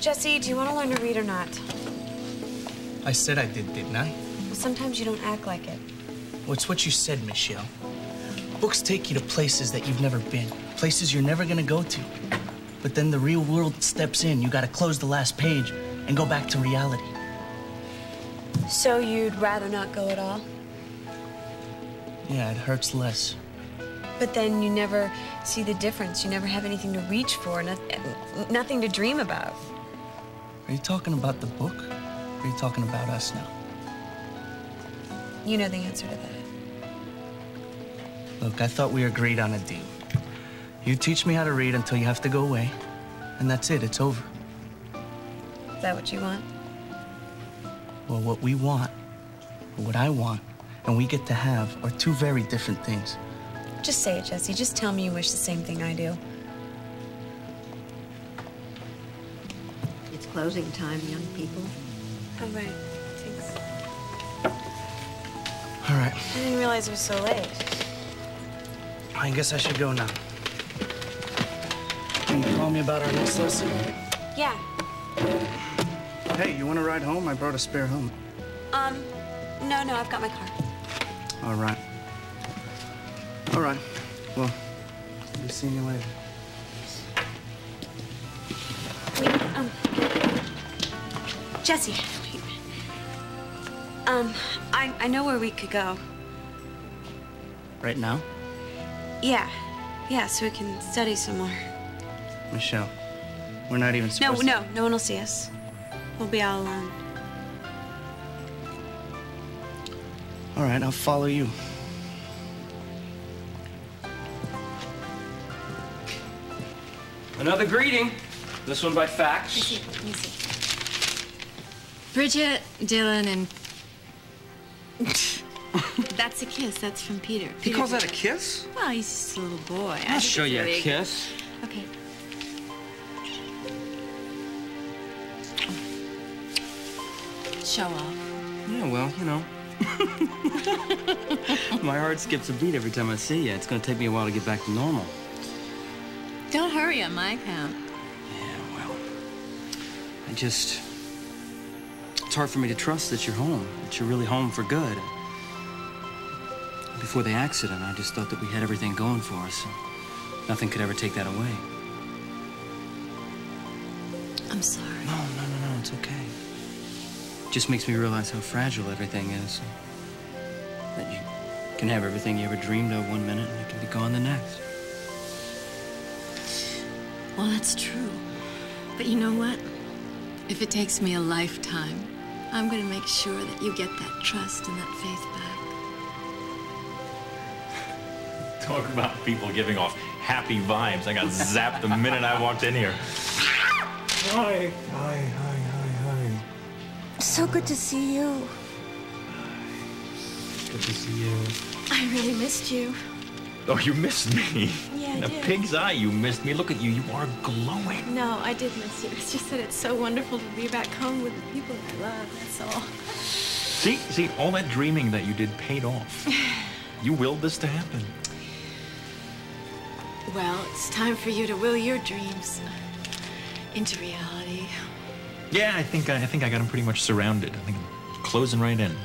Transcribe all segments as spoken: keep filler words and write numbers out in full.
Jesse, do you want to learn to read or not? I said I did, didn't I? Well, sometimes you don't act like it. Well, it's what you said, Michelle. Books take you to places that you've never been, places you're never gonna go to. But then the real world steps in. You gotta close the last page and go back to reality. So you'd rather not go at all? Yeah, it hurts less. But then you never see the difference. You never have anything to reach for, no, nothing to dream about. Are you talking about the book, or are you talking about us now? You know the answer to that. Look, I thought we agreed on a deal. You teach me how to read until you have to go away, and that's it, it's over. Is that what you want? Well, what we want, or what I want, and we get to have are two very different things. Just say it, Jesse. Just tell me you wish the same thing I do. It's closing time, young people. Oh, right. Thanks. All right. I didn't realize it was so late. I guess I should go now. Can you call me about our next lesson? Yeah. Hey, you want to ride home? I brought a spare helmet. Um, no, no, I've got my car. All right. All right. Well, I'll be seeing you later. Wait, um, Jesse, wait. Um, I, I know where we could go. Right now? Yeah. Yeah, so we can study some more. Michelle, we're not even No, supposed to... no, no one will see us. We'll be all alone. All right, I'll follow you. Another greeting. This one by fax. Let me see. Let me see. Bridget, Dylan, and... That's a kiss. That's from Peter. He Peter calls that a Bridget. kiss? Well, he's just a little boy. I'll show you a kiss. Okay. Show off. Yeah, well, you know. My heart skips a beat every time I see you. It's gonna take me a while to get back to normal. Don't hurry on my account. Yeah, well, I just... It's hard for me to trust that you're home, that you're really home for good. Before the accident, I just thought that we had everything going for us. And nothing could ever take that away. I'm sorry. No, no, no, no, it's okay. It just makes me realize how fragile everything is. That you can have everything you ever dreamed of one minute and it can be gone the next. Well, that's true. But you know what? If it takes me a lifetime, I'm gonna make sure that you get that trust and that faith back. Talk about people giving off happy vibes. I got zapped the minute I walked in here. Hi, hi, hi, hi, hi. So good to see you. Good to see you. I really missed you. Oh, you missed me. Yeah, I In a did. pig's eye, you missed me. Look at you. You are glowing. No, I did miss you. It's just that it's so wonderful to be back home with the people I love, that's all. See, see, all that dreaming that you did paid off. You willed this to happen. Well, it's time for you to will your dreams into reality. Yeah, I think I, I think I got him pretty much surrounded. I think I'm closing right in.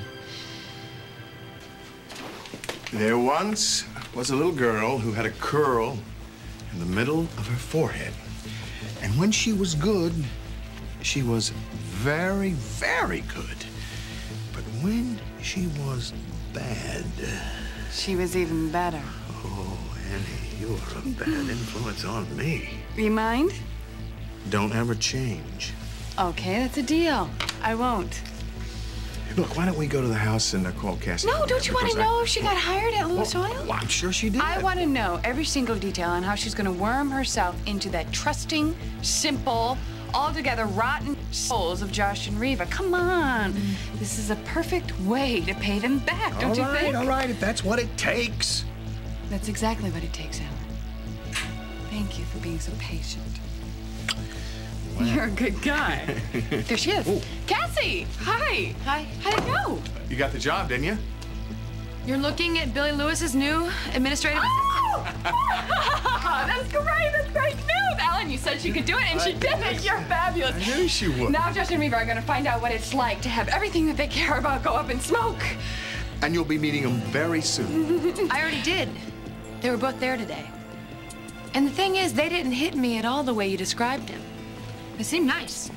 There once was a little girl who had a curl in the middle of her forehead. And when she was good, she was very, very good. But when she was bad... She was even better. Oh, Annie, you are a bad influence on me. You mind? Don't ever change. Okay, that's a deal. I won't. Look, why don't we go to the house and uh, call Cassie? No, don't you want to Because I- know if she got hired at Lewis Oil? Well, I'm sure she did. I want to know every single detail on how she's going to worm herself into that trusting, simple, altogether rotten souls of Josh and Reva. Come on. This is a perfect way to pay them back, don't you All right, think? all right, if that's what it takes. That's exactly what it takes, Alan. Thank you for being so patient. You're a good guy. There she is. Ooh. Cassie! Hi. Hi. How'd it go? You got the job, didn't you? You're looking at Billy Lewis's new administrative Oh! assistant. That's great. That's great news. Ellen. You said she could do it, and she did it. You're fabulous. I knew she would. Now Josh and Reva are gonna find out what it's like to have everything that they care about go up in smoke. And you'll be meeting them very soon. I already did. They were both there today. And the thing is, they didn't hit me at all the way you described him. They seemed nice.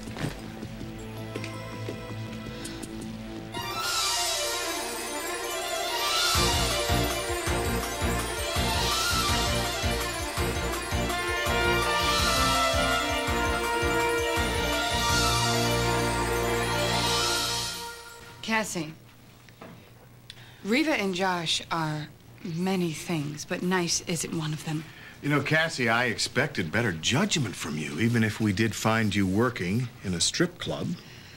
Cassie, Reva and Josh are many things, but nice isn't one of them. You know, Cassie, I expected better judgment from you, even if we did find you working in a strip club.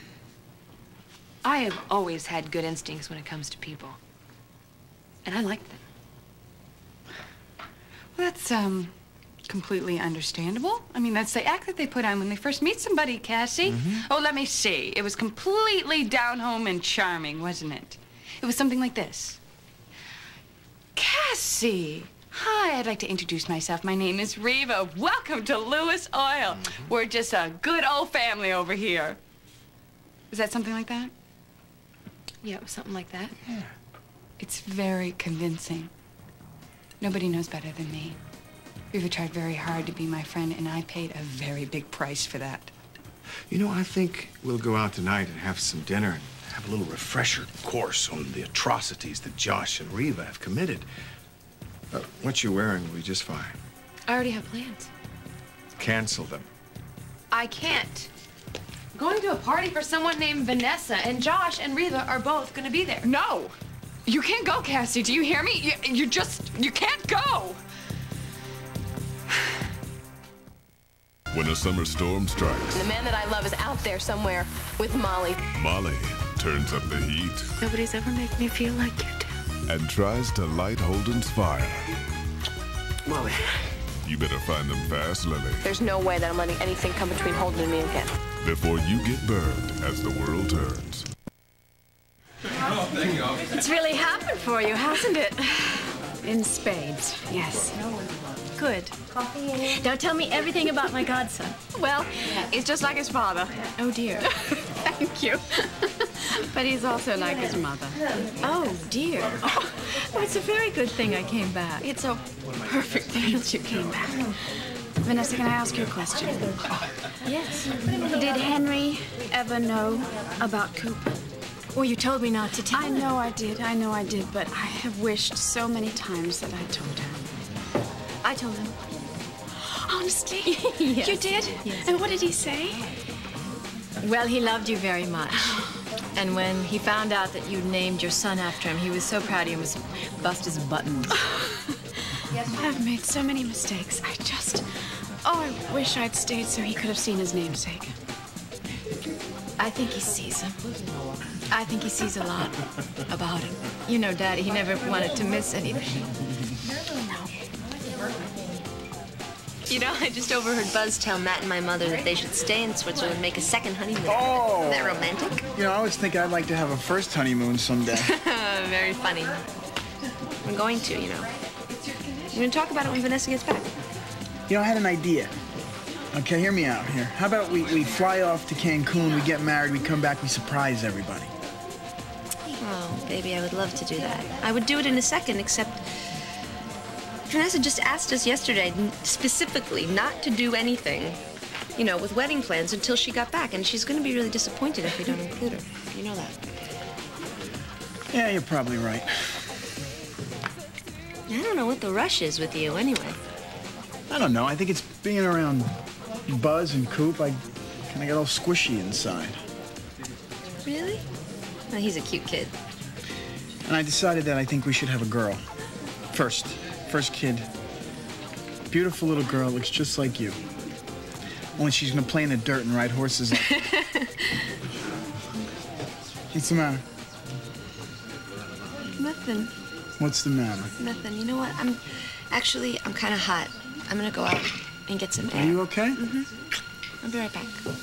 I have always had good instincts when it comes to people. And I like them. Well, that's, um, completely understandable. I mean, that's the act that they put on when they first meet somebody, Cassie. Mm-hmm. Oh, let me see. It was completely down home and charming, wasn't it? It was something like this. Cassie. Hi, I'd like to introduce myself. My name is Reva. Welcome to Lewis Oil. Mm-hmm. We're just a good old family over here. Is that something like that? Yeah, it was something like that. Yeah. It's very convincing. Nobody knows better than me. Reva tried very hard to be my friend, and I paid a very big price for that. You know, I think we'll go out tonight and have some dinner and have a little refresher course on the atrocities that Josh and Reva have committed. Uh, what you're wearing will be just fine. I already have plans. Cancel them. I can't. I'm going to a party for someone named Vanessa, and Josh and Reva are both going to be there. No! You can't go, Cassie. Do you hear me? You, you just, you can't go! When a summer storm strikes, the man that I love is out there somewhere with Molly. Molly turns up the heat. Nobody's ever made me feel like you do. And tries to light Holden's fire. Molly. You better find them fast, Lily. There's no way that I'm letting anything come between Holden and me again. Before you get burned as the world turns. Oh, thank you. It's really happened for you, hasn't it? In spades, yes. Good. Now tell me everything about my godson. Well, he's just like his father. Oh, dear. Thank you. But he's also like his mother. Oh, dear. Oh, well, it's a very good thing I came back. It's a perfect thing that you came back. Vanessa, can I ask you a question? Yes. Did Henry ever know about Coop? Well, you told me not to tell I him. know I did, I know I did, but I have wished so many times that I told him. I told him. Honestly? Yes. You did? Yes. And what did he say? Well, he loved you very much. And when he found out that you named your son after him, he was so proud he almost bust his buttons. I've made so many mistakes. I just... Oh, I wish I'd stayed so he could have seen his namesake. I think he sees him. I think he sees a lot about him. You know, Daddy, he never wanted to miss anything. You know, I just overheard Buzz tell Matt and my mother that they should stay in Switzerland and make a second honeymoon. Oh! Isn't that romantic? You know, I was thinking I'd like to have a first honeymoon someday. Very funny. I'm going to, you know. I'm going to talk about it when Vanessa gets back. You know, I had an idea. Okay, hear me out here. How about we, we fly off to Cancun, we get married, we come back, we surprise everybody. Oh, baby, I would love to do that. I would do it in a second, except Vanessa just asked us yesterday specifically not to do anything, you know, with wedding plans until she got back, and she's going to be really disappointed if we don't include her. You know that. Yeah, you're probably right. I don't know what the rush is with you, anyway. I don't know. I think it's being around Buzz and Coop. I kind of got all squishy inside. Really? Well, he's a cute kid. And I decided that I think we should have a girl. First. First kid. Beautiful little girl, looks just like you. Only she's gonna play in the dirt and ride horses. What's the matter? Nothing. What's the matter? Nothing. You know what? I'm actually, I'm kind of hot. I'm gonna go out and get some air. Are you okay? Mm-hmm. I'll be right back.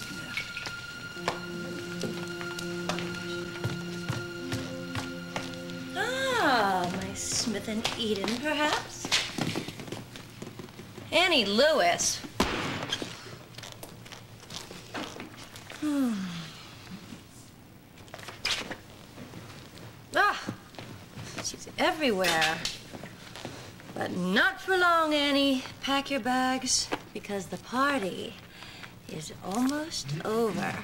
Ah, my Smith and Eden, perhaps? Annie Lewis. Ah, she's everywhere. But not for long, Annie. Pack your bags, because the party is almost over.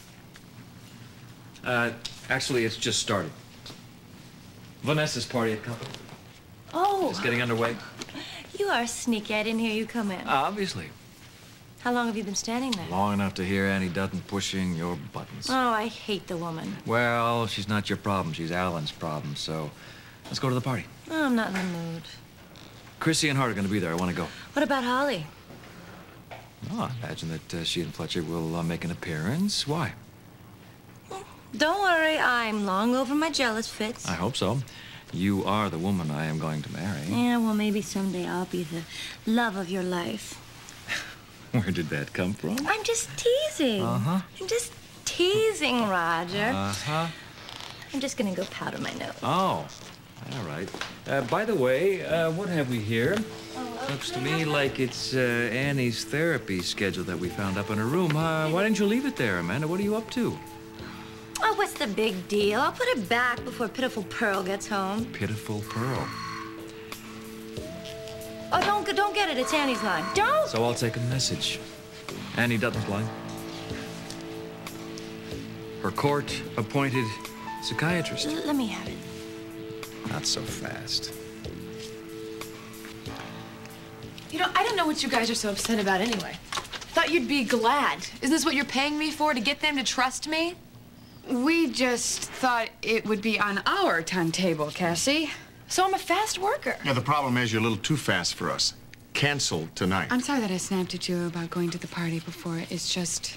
Uh, actually, it's just started. Vanessa's party at Company. Oh. It's getting underway. You are sneaky. I didn't hear you come in. Obviously. How long have you been standing there? Long enough to hear Annie Dutton pushing your buttons. Oh, I hate the woman. Well, she's not your problem. She's Alan's problem, so let's go to the party. Oh, I'm not in the mood. Chrissy and Hart are going to be there. I want to go. What about Holly? Oh, I imagine that uh, she and Fletcher will uh, make an appearance. Why? Don't worry, I'm long over my jealous fits. I hope so. You are the woman I am going to marry. Yeah, well, maybe someday I'll be the love of your life. Where did that come from? I'm just teasing. Uh-huh. I'm just teasing, Roger. Uh-huh. I'm just gonna go powder my nose. Oh, all right. Uh, by the way, uh, what have we here? Looks to me like it's uh, Annie's therapy schedule that we found up in her room. Uh, why didn't you leave it there, Amanda? What are you up to? Oh, what's the big deal? I'll put it back before Pitiful Pearl gets home. Pitiful Pearl. Oh, don't don't get it. It's Annie's line. Don't. So I'll take a message. Annie Dutton's line. Her court-appointed psychiatrist. L let me have it. Not so fast. You know, I don't know what you guys are so upset about anyway. Thought you'd be glad. Isn't this what you're paying me for, to get them to trust me? We just thought it would be on our timetable, Cassie. So I'm a fast worker. Yeah, the problem is you're a little too fast for us. Canceled tonight. I'm sorry that I snapped at you about going to the party before. It's just...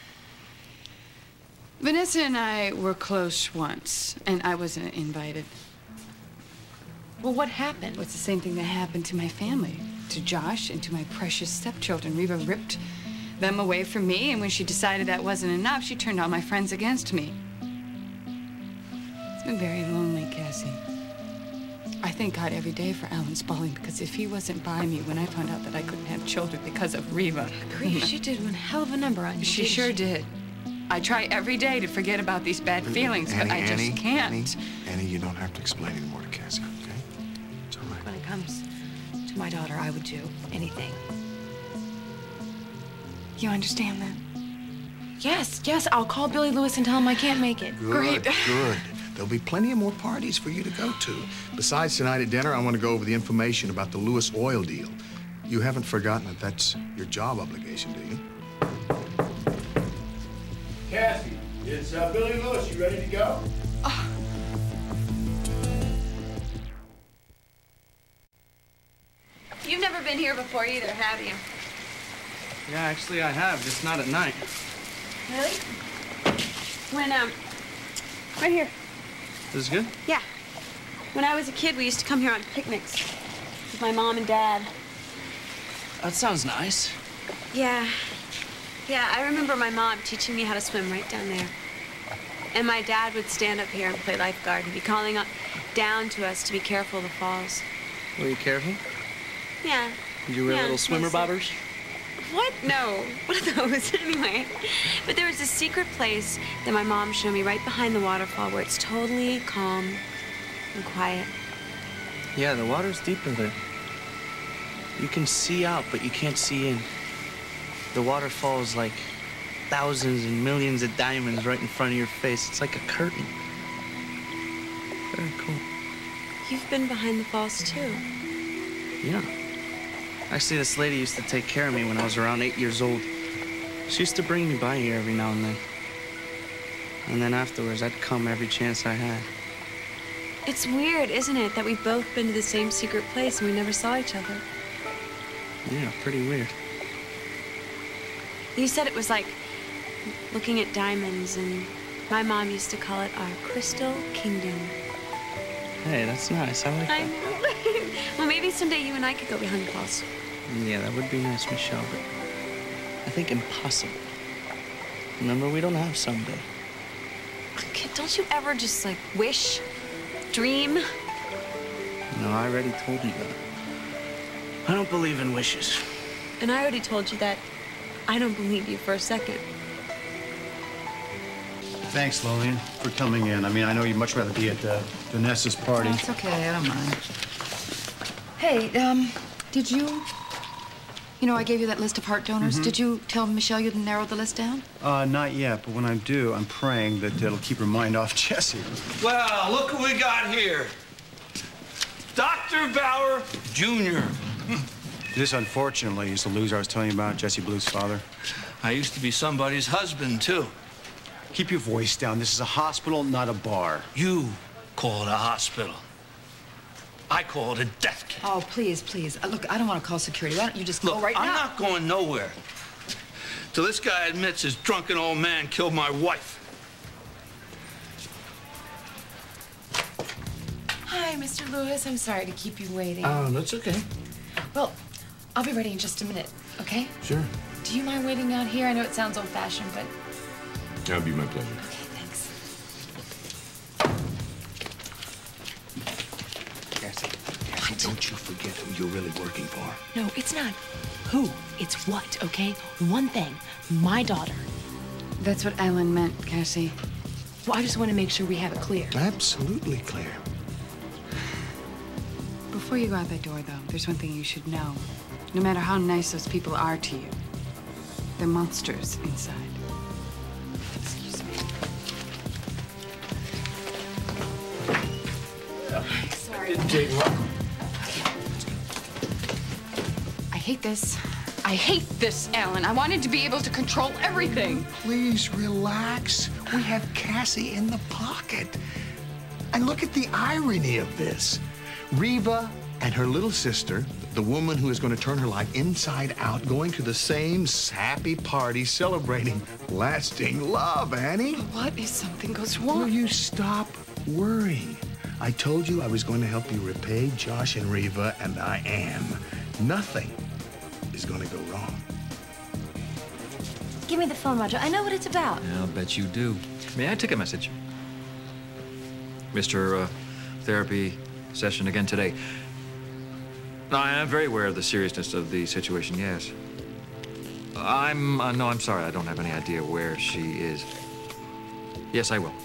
Vanessa and I were close once, and I wasn't invited. Well, what happened? Well, it's the same thing that happened to my family, to Josh and to my precious stepchildren. Reva ripped them away from me, and when she decided that wasn't enough, she turned all my friends against me. It's been very lonely, Cassie. I thank God every day for Alan Spaulding, because if he wasn't by me when I found out that I couldn't have children because of Reva... Grief, she did one hell of a number on you. She sure she? did. I try every day to forget about these bad feelings, Annie, but I just Annie, can't. Annie, Annie, you don't have to explain anymore to Cassie, okay? It's all right. When it comes to my daughter, I would do anything. You understand that? Yes, yes, I'll call Billy Lewis and tell him I can't make it. Good, Great. good. There'll be plenty of more parties for you to go to. Besides tonight at dinner, I want to go over the information about the Lewis oil deal. You haven't forgotten that that's your job obligation, do you? Cassie, it's uh, Billy Lewis. You ready to go? Oh. You've never been here before either, have you? Yeah, actually I have, just not at night. Really? When, um, right here. This is good? Yeah. When I was a kid, we used to come here on picnics with my mom and dad. That sounds nice. Yeah. Yeah, I remember my mom teaching me how to swim right down there. And my dad would stand up here and play lifeguard. He'd be calling up down to us to be careful of the falls. Were you careful? Yeah. Did you wear Yeah, little swimmer mostly. bobbers? What? No. What are those? Anyway. But there was a secret place that my mom showed me right behind the waterfall where it's totally calm and quiet. Yeah, the water's deeper there. You can see out, but you can't see in. The waterfall is like thousands and millions of diamonds right in front of your face. It's like a curtain. Very cool. You've been behind the falls, too. Yeah. Actually, this lady used to take care of me when I was around eight years old. She used to bring me by here every now and then. And then afterwards, I'd come every chance I had. It's weird, isn't it, that we've both been to the same secret place and we never saw each other. Yeah, pretty weird. You said it was like looking at diamonds, and my mom used to call it our crystal kingdom. Hey, that's nice. I like I that. know. Well, maybe someday you and I could go behind the falls. Yeah, that would be nice, Michelle, but I think impossible. Remember, we don't have someday. Kid, don't you ever just, like, wish, dream? No, I already told you that. I don't believe in wishes. And I already told you that I don't believe you for a second. Thanks, Lillian, for coming in. I mean, I know you'd much rather be at uh, Vanessa's party. Oh, it's okay, I don't mind. Hey, um, did you... You know, I gave you that list of heart donors. Mm-hmm. Did you tell Michelle you'd narrowed the list down? Uh, not yet, but when I do, I'm praying that it'll keep her mind off Jesse. Well, look who we got here. Doctor Bauer, Junior This, unfortunately, is the loser I was telling you about, Jesse Blue's father. I used to be somebody's husband, too. Keep your voice down. This is a hospital, not a bar. You call it a hospital. I call it a death camp. Oh, please, please. Uh, look, I don't want to call security. Why don't you just Look, go right I'm now? not going nowhere till this guy admits his drunken old man killed my wife. Hi, Mister Lewis. I'm sorry to keep you waiting. Oh, that's okay. Well, I'll be ready in just a minute, okay? Sure. Do you mind waiting out here? I know it sounds old-fashioned, but... That would be my pleasure. Okay, thanks. Cassie, Cassie, don't you forget who you're really working for. No, it's not who, it's what, okay? One thing, my daughter. That's what Ellen meant, Cassie. Well, I just want to make sure we have it clear. Absolutely clear. Before you go out that door, though, there's one thing you should know. No matter how nice those people are to you, they're monsters inside. Excuse me. Sorry. Didn't take long. I hate this. I hate this, Alan. I wanted to be able to control everything. Please relax. We have Cassie in the pocket. And look at the irony of this. Riva and her little sister, the woman who is going to turn her life inside out, going to the same happy party celebrating lasting love, Annie. What if something goes wrong? Will you stop worrying? I told you I was going to help you repay Josh and Riva, and I am. Nothing is going to go wrong. Give me the phone, Roger. I know what it's about. I'll bet you do. May I take a message? Mister Uh, therapy session again today. No, I am very aware of the seriousness of the situation, yes. I'm, uh, no, I'm sorry. I don't have any idea where she is. Yes, I will.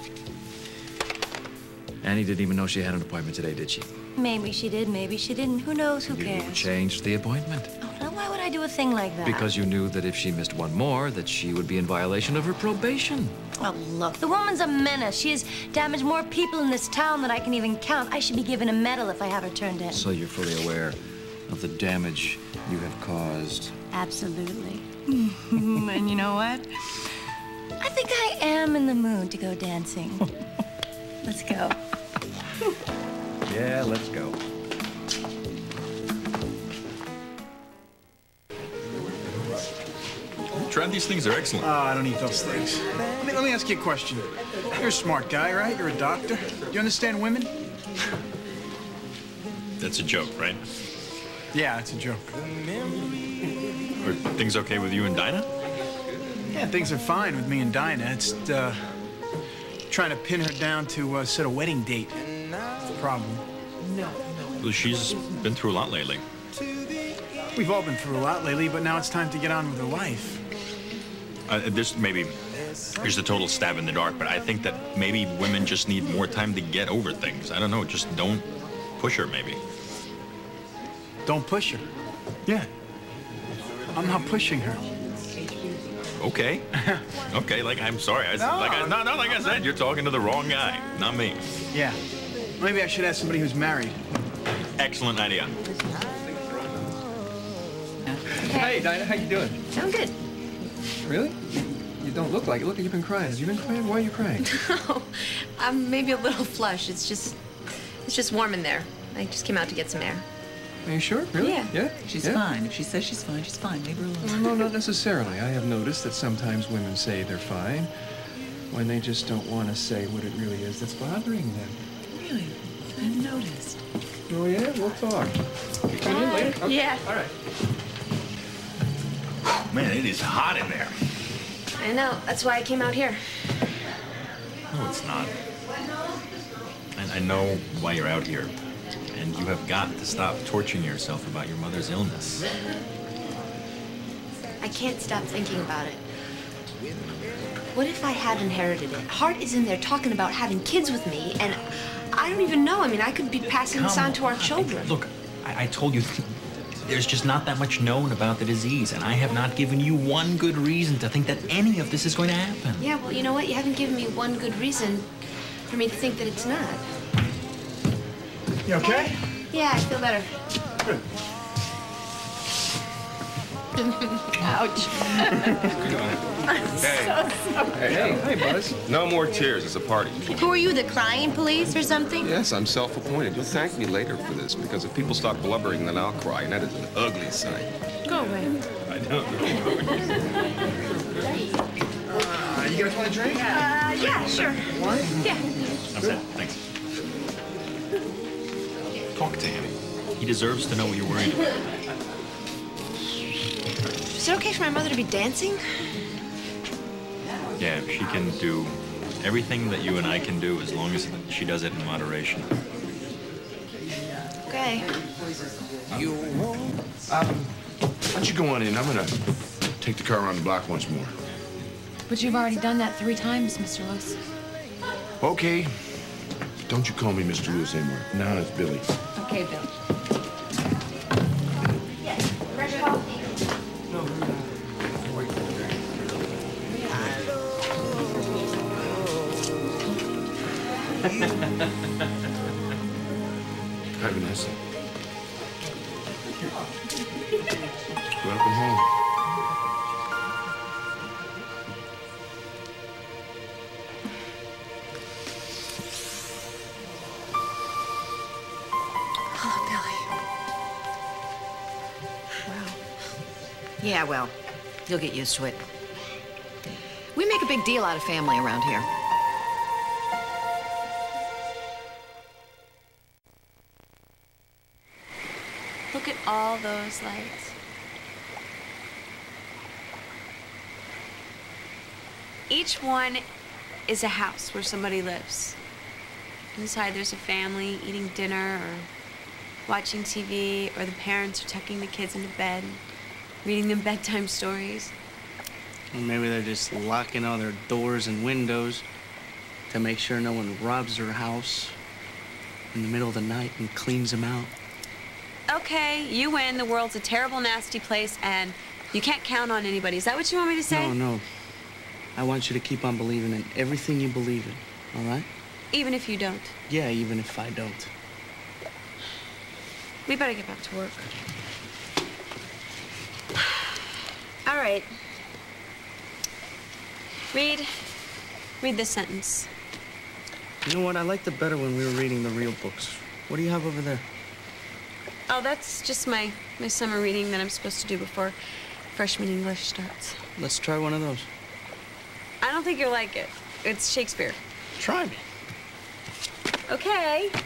Annie didn't even know she had an appointment today, did she? Maybe she did, maybe she didn't. Who knows? Who You cares? changed the appointment. Oh, now why would I do a thing like that? Because you knew that if she missed one more, that she would be in violation of her probation. Oh, look, the woman's a menace. She has damaged more people in this town than I can even count. I should be given a medal if I have her turned in. So you're fully aware of the damage you have caused. Absolutely. And you know what? I think I am in the mood to go dancing. Let's go. Yeah, let's go. Tried these things, are excellent. Oh, I don't eat those things. Let me, let me ask you a question. You're a smart guy, right? You're a doctor. Do you understand women? That's a joke, right? Yeah, it's a joke. Are things okay with you and Dinah? Yeah, things are fine with me and Dinah. It's uh, trying to pin her down to uh, set a wedding date. That's the problem. No, Well, she's been through a lot lately. We've all been through a lot lately, but now it's time to get on with her life. Uh, this maybe, here's a total stab in the dark, but I think that maybe women just need more time to get over things. I don't know, just don't push her, maybe. Don't push her. Yeah. I'm not pushing her. Okay. Okay, like, I'm sorry. I, No, like I, no, no, like I said, you're talking to the wrong guy, not me. Yeah. Maybe I should ask somebody who's married. Excellent idea. Hey, Dinah, how you doing? I'm good. Really? You don't look like it. Look, you've been crying. Have you been crying? Why are you crying? No, I'm maybe a little flush. It's just, it's just warm in there. I just came out to get some air. Are you sure? Really? Yeah. Yeah? She's Yeah? fine. If she says she's fine, she's fine. Leave her alone. No, not necessarily. I have noticed that sometimes women say they're fine when they just don't want to say what it really is that's bothering them. Really? I hadn't noticed. Oh, yeah? We'll talk. You coming in later? Okay. Yeah. All right. Man, it is hot in there. I know. That's why I came out here. No, it's not. And I know why you're out here. And you have got to stop torturing yourself about your mother's illness. I can't stop thinking about it. What if I have inherited it? Hart is in there talking about having kids with me, and I don't even know. I mean, I could be passing this on to our children. Look, I, I told you, there's just not that much known about the disease, and I have not given you one good reason to think that any of this is going to happen. Yeah, well, you know what? You haven't given me one good reason for me to think that it's not. You okay? Yeah, I feel better. Good. Ouch. Hey. Hey, hey, hey, Buzz. No more tears. It's a party. Who are you, the crying police or something? Yes, I'm self-appointed. You'll thank me later for this, because if people start blubbering, then I'll cry, and that is an ugly sight. Go away. I don't know. Uh, you guys want a drink? Uh, yeah, sure. One? Yeah. I'm set. Thanks. Talk to him. He deserves to know what you're worried about. Is it okay for my mother to be dancing? Yeah, she can do everything that you and I can do as long as she does it in moderation. Okay. You Um, why don't you go on in? I'm gonna take the car around the block once more. But you've already done that three times, Mister Lewis. Okay. Don't you call me Mister Lewis anymore. Now it's Billy. Okay, Bill. Hi, Vanessa. Welcome home. Hello, Billy. Wow. Yeah, well, you'll get used to it. We make a big deal out of family around here. Look at all those lights. Each one is a house where somebody lives. Inside there's a family eating dinner or watching T V, or the parents are tucking the kids into bed, reading them bedtime stories. Or maybe they're just locking all their doors and windows to make sure no one robs their house in the middle of the night and cleans them out. Okay, you win. The world's a terrible, nasty place, and you can't count on anybody. Is that what you want me to say? No, no. I want you to keep on believing in everything you believe in, all right? Even if you don't. Yeah, even if I don't. We better get back to work. All right. Read. Read this sentence. You know what? I liked it better when we were reading the real books. What do you have over there? Oh, that's just my, my summer reading that I'm supposed to do before freshman English starts. Let's try one of those. I don't think you'll like it. It's Shakespeare. Try me. Okay.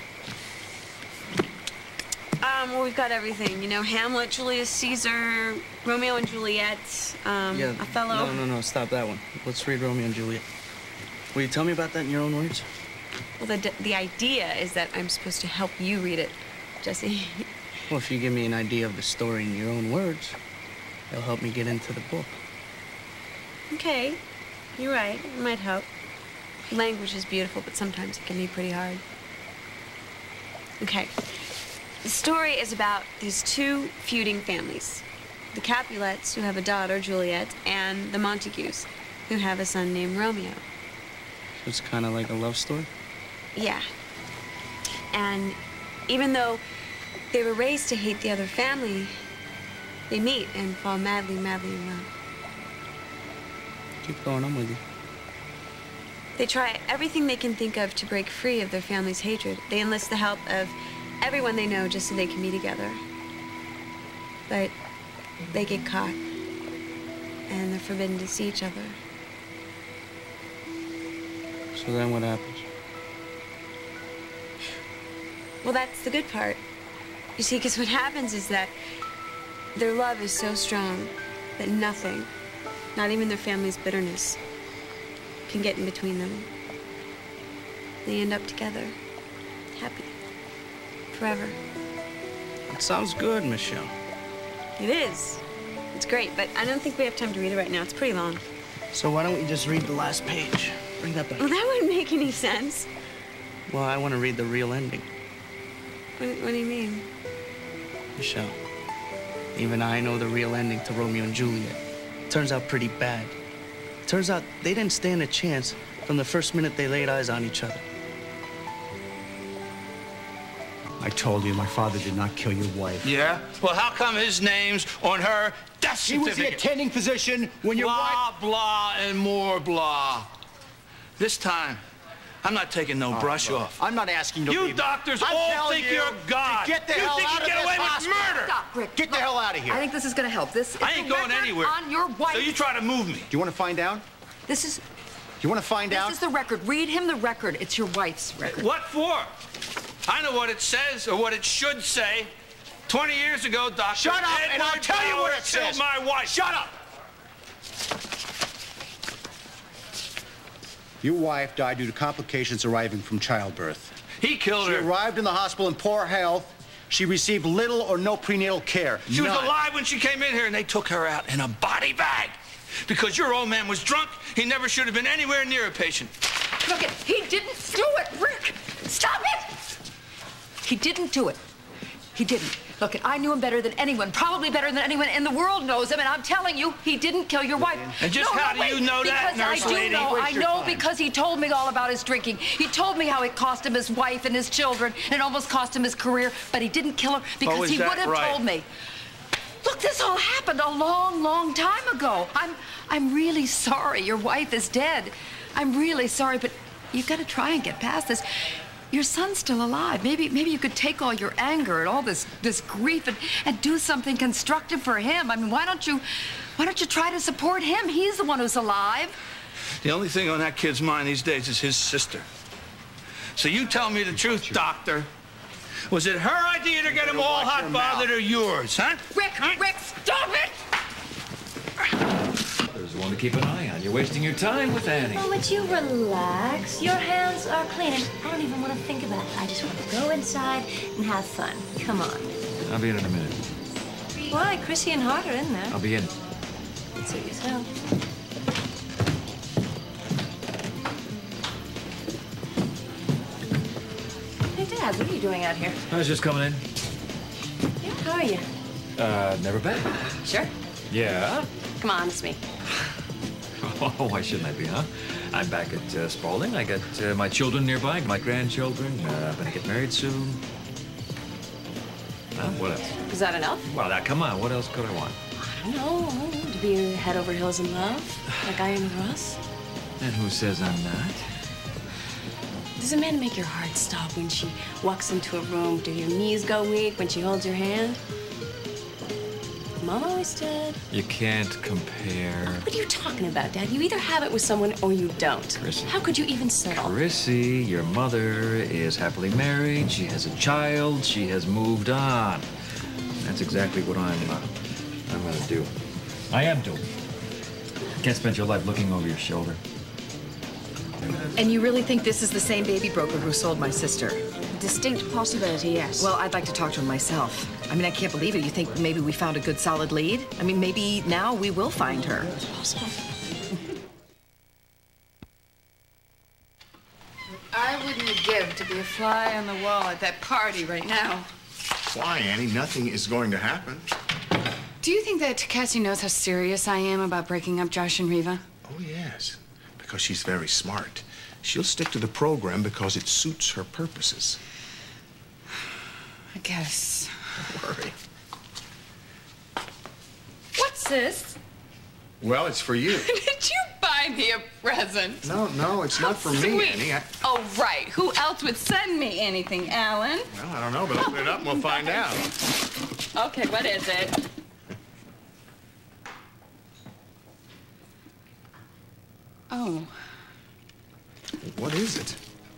Um, well, we've got everything. You know, Hamlet, Julius Caesar, Romeo and Juliet, um, Yeah. Othello. No, no, no. Stop that one. Let's read Romeo and Juliet. Will you tell me about that in your own words? Well, the, the idea is that I'm supposed to help you read it, Jesse. Well, if you give me an idea of the story in your own words, it'll help me get into the book. Okay. You're right. It might help. Language is beautiful, but sometimes it can be pretty hard. Okay. The story is about these two feuding families. The Capulets, who have a daughter, Juliet, and the Montagues, who have a son named Romeo. It's kind of like a love story? Yeah. And even though they were raised to hate the other family, they meet and fall madly, madly in love. Keep going, I'm with you. They try everything they can think of to break free of their family's hatred. They enlist the help of everyone they know just so they can be together. But they get caught, and they're forbidden to see each other. So then what happens? Well, that's the good part. You see, because what happens is that their love is so strong that nothing, not even their family's bitterness, can get in between them. They end up together, happy, forever. That sounds good, Michelle. It is. It's great, but I don't think we have time to read it right now. It's pretty long. So why don't we just read the last page? Bring that back. Well, that wouldn't make any sense. Well, I want to read the real ending. What, what do you mean? Michelle, even I know the real ending to Romeo and Juliet. Turns out pretty bad. Turns out they didn't stand a chance from the first minute they laid eyes on each other. I told you my father did not kill your wife. Yeah? Well, how come his name's on her death certificate? He was the attending physician when your wife... Blah, blah, and more blah. This time, I'm not taking no oh, brush look, off. I'm not asking you to You leave. doctors I'm all think you you're God. Get the you hell think out you of get this away hospital. with murder. Stop, Rick. Get the hell out of here. I think this is going to help. This I ain't going anywhere. On your wife. So you try to move me. Do you want to find out? This is... You want to find this out? This is the record. Read him the record. It's your wife's record. What for? I know what it says, or what it should say. Twenty years ago, Doctor Shut up, Edward and I'll tell you what it killed says. my wife. Shut up! Your wife died due to complications arriving from childbirth. He killed she her. She arrived in the hospital in poor health. She received little or no prenatal care. She None. was alive when she came in here, and they took her out in a body bag. Because your old man was drunk, he never should have been anywhere near a patient. Look, it, he didn't do it, Rick. Stop it! He didn't do it. He didn't. Look, I knew him better than anyone, probably better than anyone in the world knows him, and I'm telling you, he didn't kill your wife. And just no, how no, do wait, you know that, because nurse I do lady? know, Waste I your know time. because he told me all about his drinking. He told me how it cost him his wife and his children, and it almost cost him his career, but he didn't kill her because Oh, is he that would have right? told me. Look, this all happened a long, long time ago. I'm, I'm really sorry your wife is dead. I'm really sorry, but you've got to try and get past this. Your son's still alive. Maybe, maybe you could take all your anger and all this, this grief and, and do something constructive for him. I mean, why don't you, why don't you try to support him? He's the one who's alive. The only thing on that kid's mind these days is his sister. So you tell me the truth, doctor. Was it her idea to get him all hot bothered or yours, huh? Rick, Rick, stop it! There's one to keep an eye on. You're wasting your time with Annie. Oh, would you relax? Your hands are clean, and I don't even want to think about it. I just want to go inside and have fun. Come on. I'll be in in a minute. Why? Chrissy and Hart are in there. I'll be in. Suit yourself. Hey, Dad, what are you doing out here? I was just coming in. Yeah, how are you? Uh, never been. Sure. Yeah? Come on, it's me. Oh, why shouldn't I be, huh? I'm back at uh, Spalding. I got uh, my children nearby, my grandchildren. Uh, I'm gonna get married soon. Huh? What else? Is that enough? Well, now, come on. What else could I want? I don't know. To be head over heels in love, like I am with Russ. And who says I'm not? Does a man make your heart stop when she walks into a room? Do your knees go weak when she holds your hand? Mom always did. You can't compare. What are you talking about, Dad? You either have it with someone or you don't. Chrissy. How could you even settle? Chrissy, your mother is happily married. She has a child. She has moved on. That's exactly what I'm, uh, I'm gonna do. I am doing. You can't spend your life looking over your shoulder. And you really think this is the same baby broker who sold my sister? Distinct possibility, yes. Well, I'd like to talk to him myself. I mean, I can't believe it. You think maybe we found a good solid lead? I mean, maybe now we will find her. It's possible. I wouldn't give to be a fly on the wall at that party right now. Why, Annie? Nothing is going to happen. Do you think that Cassie knows how serious I am about breaking up Josh and Riva? Oh, yes. Because she's very smart. She'll stick to the program because it suits her purposes. I guess. Don't worry. What's this? Well, it's for you. Did you buy me a present? No, no, it's not for me, Sweet. Annie. I... Oh, right. Who else would send me anything, Alan? Well, I don't know, but open it up and we'll find out. Okay, what is it? Oh. What is it?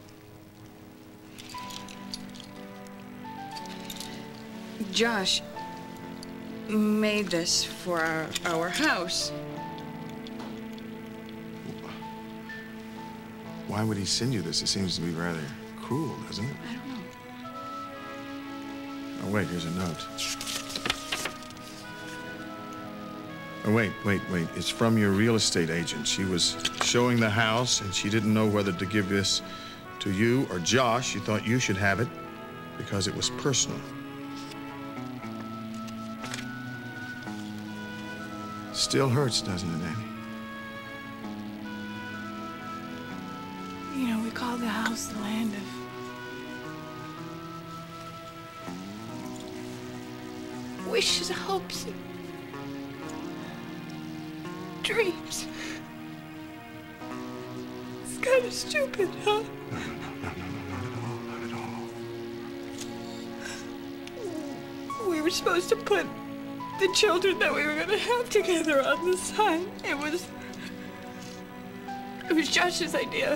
Josh made this for our, our house. Why would he send you this? It seems to be rather cruel, doesn't it? I don't know. Oh, wait, here's a note. Oh, wait, wait, wait. It's from your real estate agent. She was showing the house, and she didn't know whether to give this to you or Josh. She thought you should have it because it was personal. Still hurts, doesn't it, Annie? You know, we call the house the land of wishes, hopes, and dreams. It's kind of stupid, huh? No, no, no, no, no, not at all, not at all. We were supposed to put the children that we were going to have together on the sign. It was... It was Josh's idea.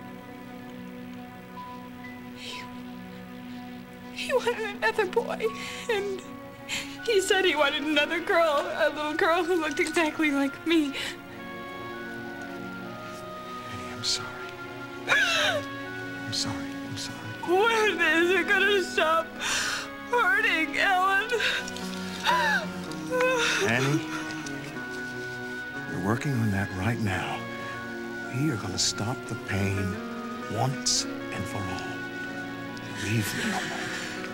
He, he wanted another boy, and he said he wanted another girl, a little girl who looked exactly like me. Annie, I'm sorry. I'm sorry, I'm sorry. When is it going to stop hurting, Ellen? Annie, we're working on that right now. We are going to stop the pain once and for all. Believe me on that.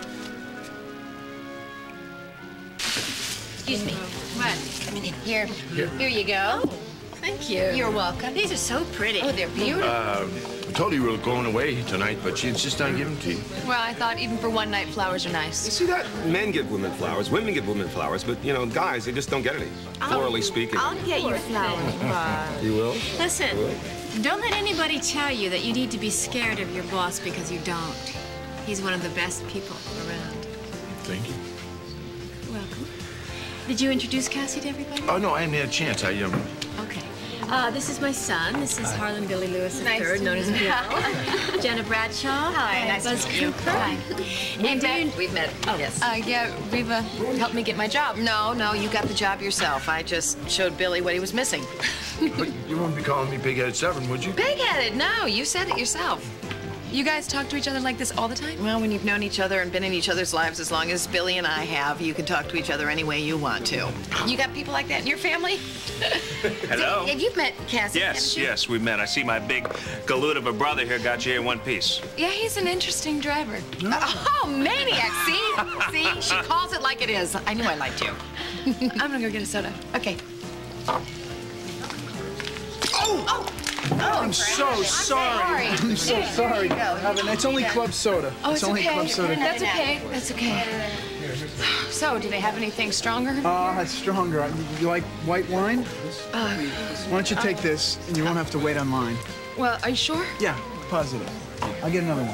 Excuse me. What? Come in here. Here. Here you go. Oh, thank you. You're welcome. These are so pretty. Oh, they're beautiful. Uh, I told you we were going away tonight, but she insisted on giving them to you. Well, I thought even for one night, flowers are nice. You see that? Men give women flowers, women give women flowers, but, you know, guys, they just don't get any, florally speaking. I'll get you flowers, Bob. You will? Listen, You will? don't let anybody tell you that you need to be scared of your boss because you don't. He's one of the best people around. Thank you. Welcome. Did you introduce Cassie to everybody? Oh, no, I haven't had a chance. I, um... Okay. Uh, this is my son. This is Harlan Billy Lewis the Nice third, to known as meet you. Bill. Jenna Bradshaw. Hi, nice to Buzz meet you. Cooper. Hi. And do you... We've met. Oh, yes. Uh, yeah, Riva helped me get my job. No, no, you got the job yourself. I just showed Billy what he was missing. But you wouldn't be calling me Big-Headed Severin, would you? Big-headed? No, you said it yourself. You guys talk to each other like this all the time? Well, when you've known each other and been in each other's lives as long as Billy and I have, you can talk to each other any way you want to. You got people like that in your family? Hello? Have you met Cassie? Yes, haven't you? yes, we met. I see my big galoot of a brother here got you here in one piece. Yeah, he's an interesting driver. Oh, maniac. See? See? She calls it like it is. I knew I liked you. I'm gonna go get a soda. Okay. Oh! Oh! Oh, I'm so sorry. I'm so sorry. Evan, it's only club soda. Oh, it's, only okay. club soda. That's okay. That's okay. So, do they have anything stronger? Ah, uh, it's stronger. You like white wine? Uh, Why don't you take this, and you won't have to wait on line. well, are you sure? Yeah, positive. I'll get another one.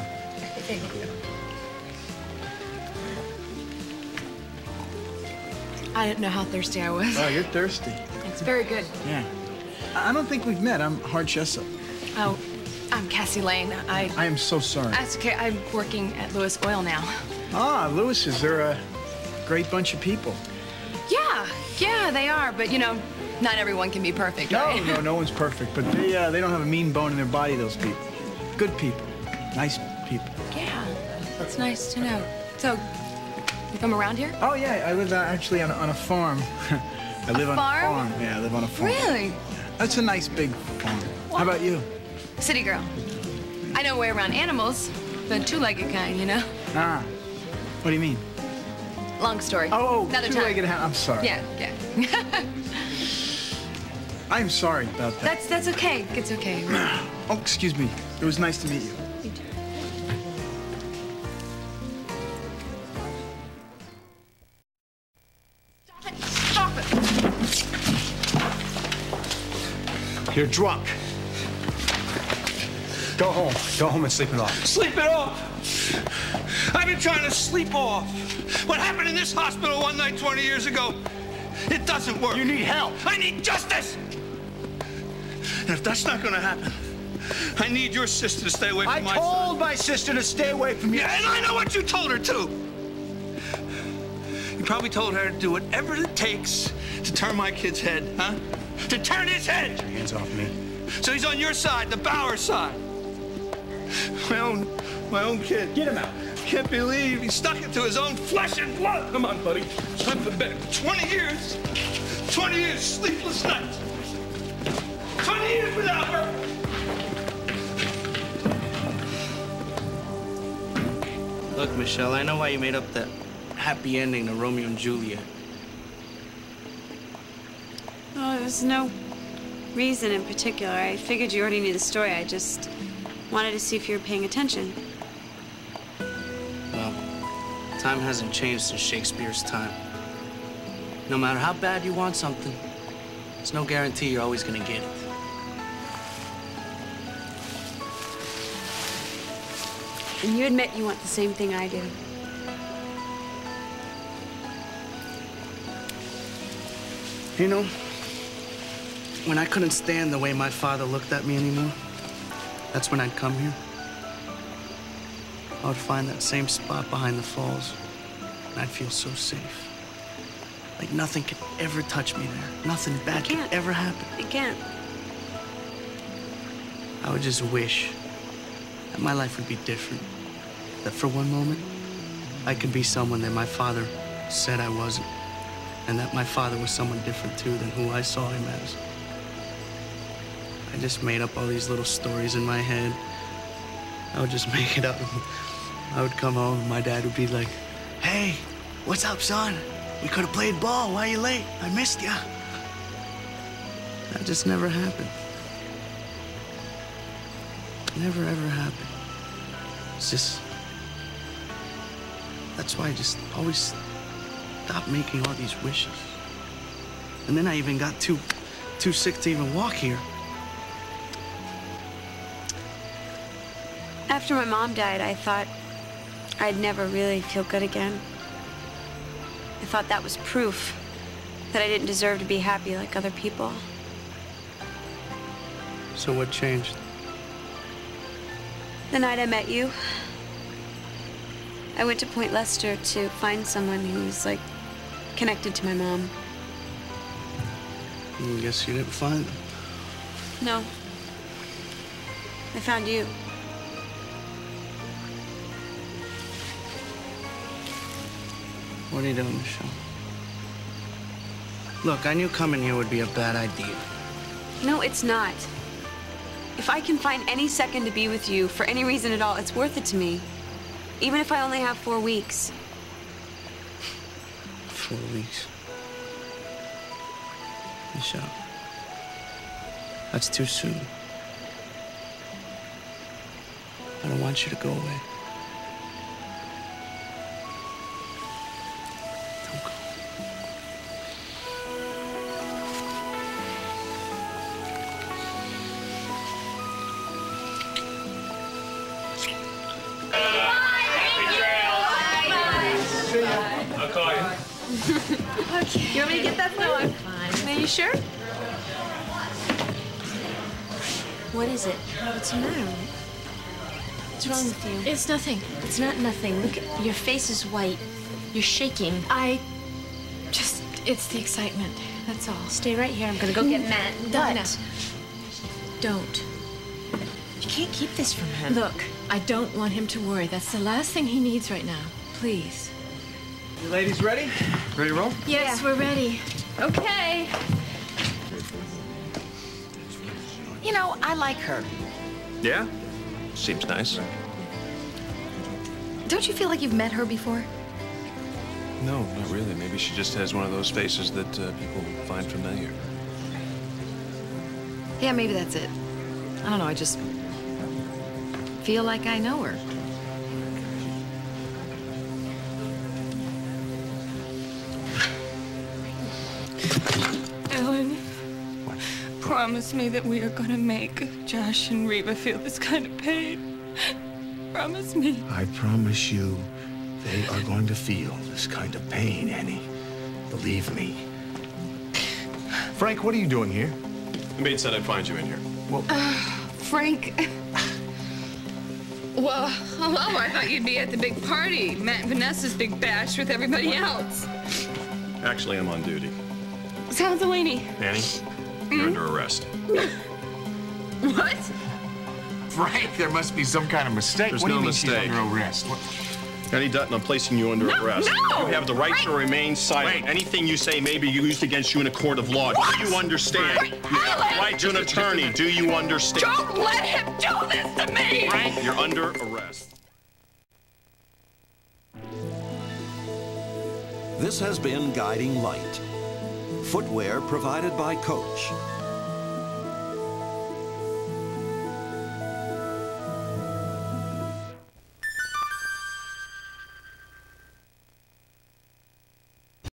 I didn't know how thirsty I was. Oh, you're thirsty. It's very good. Yeah. I don't think we've met. I'm Hart Jessup. Oh, I'm Cassie Lane. I. I am so sorry. That's okay. I'm working at Lewis Oil now. Ah, Lewis's. They're a great bunch of people. Yeah, yeah, they are. But you know, not everyone can be perfect, No, right? no, no one's perfect. But they uh, they don't have a mean bone in their body, those people. Good people. Nice people. Yeah, that's nice to know. So, you from around here? Oh, yeah. I live uh, actually on a, on a farm. I live on farm? a farm. Yeah, I live on a farm. Really? That's a nice big farm. How about you? City girl. I know a way around animals, the two-legged kind, you know? Ah. What do you mean? Long story. Oh, Another two-legged time. hand. I'm sorry. Yeah, yeah. I'm sorry about that. That's that's okay. It's okay. Oh, excuse me. It was nice to meet you. You too. Stop it! You're drunk. Go home. Go home and sleep it off. Sleep it off. I've been trying to sleep off. What happened in this hospital one night twenty years ago, it doesn't work. You need help. I need justice. And if that's not going to happen, I need your sister to stay away from I my son. I told my sister to stay away from you. Yeah, and I know what you told her, too. You probably told her to do whatever it takes to turn my kid's head, huh? To turn his head. Get your hands off me. So he's on your side, the Bauer side. My own, my own kid. Get him out. Can't believe he stuck it to his own flesh and blood. Come on, buddy. I've been twenty years. twenty years sleepless nights. twenty years without her. Look, Michelle, I know why you made up that happy ending to Romeo and Juliet. Well, there's no reason in particular. I figured you already knew the story. I just wanted to see if you were paying attention. Well, time hasn't changed since Shakespeare's time. No matter how bad you want something, there's no guarantee you're always gonna get it. And you admit you want the same thing I do. You know, when I couldn't stand the way my father looked at me anymore, that's when I'd come here. I would find that same spot behind the falls, and I'd feel so safe. Like nothing could ever touch me there. Nothing bad could ever happen. It can't. I would just wish that my life would be different. That for one moment, I could be someone that my father said I wasn't. And that my father was someone different too than who I saw him as. I just made up all these little stories in my head. I would just make it up. I would come home and my dad would be like, "Hey, what's up, son? We could have played ball. Why are you late? I missed ya." That just never happened. Never ever happened. It's just, that's why I just always stopped making all these wishes. And then I even got too, too sick to even walk here. After my mom died, I thought I'd never really feel good again. I thought that was proof that I didn't deserve to be happy like other people. So what changed? The night I met you, I went to Point Lester to find someone who was, like, connected to my mom. I guess you didn't find them. No. I found you. What are you doing, Michelle? Look, I knew coming here would be a bad idea. No, it's not. If I can find any second to be with you for any reason at all, it's worth it to me. Even if I only have four weeks. Four weeks. Michelle, that's too soon. I don't want you to go away. Don't go. I'll call you. Okay. You want me to get that for you? No, I'm fine. Are you sure? What is it? What's the matter? What's wrong with you? It's nothing. It's not nothing. Look, at, your face is white. You're shaking. I just, it's the excitement. That's all. Stay right here. I'm gonna go get Matt. But No. don't. You can't keep this from him. Look, I don't want him to worry. That's the last thing he needs right now. Please. You ladies ready? Ready to roll? Yes, we're ready. Okay. You know, I like her. Yeah? Seems nice. Don't you feel like you've met her before? No, not really. Maybe she just has one of those faces that uh, people find familiar. Yeah, maybe that's it. I don't know, I just feel like I know her. Ellen, promise me that we are gonna make Josh and Reva feel this kind of pain. Promise me. I promise you, they are going to feel this kind of pain, Annie. Believe me. Frank, what are you doing here? The maid said I'd find you in here. Well, Uh, Frank. Well, hello. I thought you'd be at the big party. Matt and Vanessa's big bash with everybody else. Actually, I'm on duty. Sounds Delaney. Annie, you're under arrest. What? Frank, there must be some kind of mistake. There's what do no you mean mistake. she's under arrest? What? Eddie Dutton, I'm placing you under No, arrest. no! You have the right Frank! to remain silent. Frank! Anything you say may be used against you in a court of law. What? Do you understand? Frank, You have the right to an attorney. Do you understand? Don't let him do this to me! Frank, you're under arrest. This has been Guiding Light. Footwear provided by Coach.